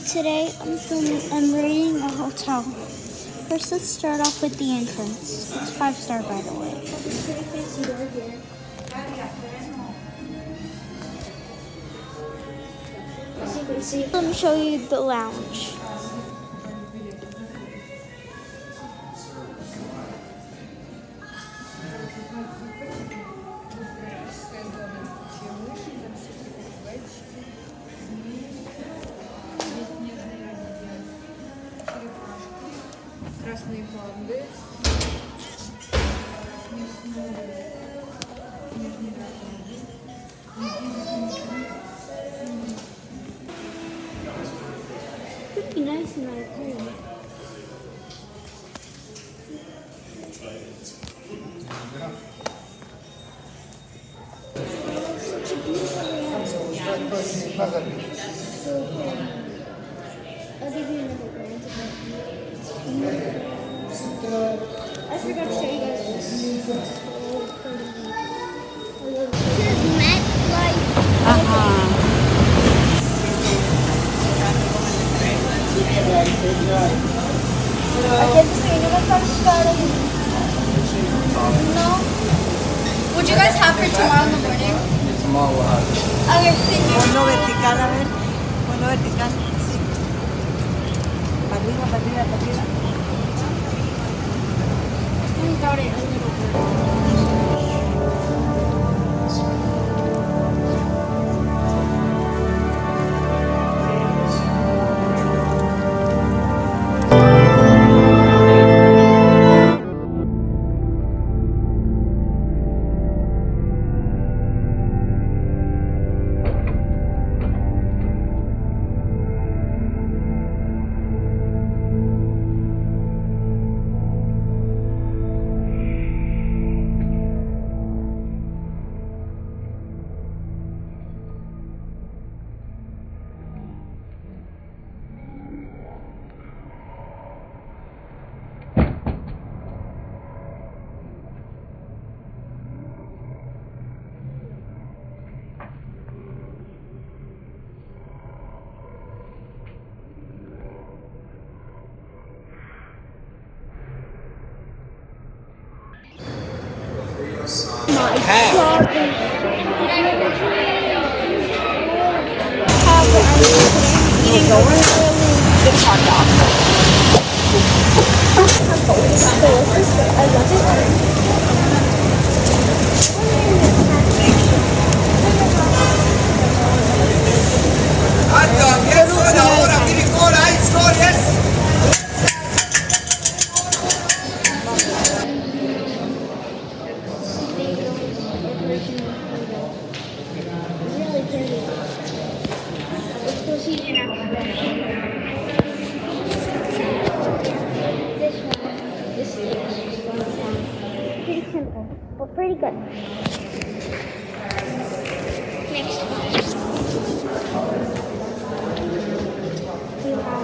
Today I'm rating a hotel. First, let's start off with the entrance. It's 5-star, by the way. Let me show you the lounge. Красные панды. Pretty nice in my opinion. Such a beautiful land. So cool. I'll give you another glance of it. I forgot to show you guys this. This is MetLife. No. Would you guys have for tomorrow in the morning? Tomorrow we'll have it. Okay, thank you. Ponlo vertical, a ver. Ponlo vertical. Sí. Para arriba, para arriba, para arriba. We got it a little bit. Pretty simple, but pretty good. Next one. We have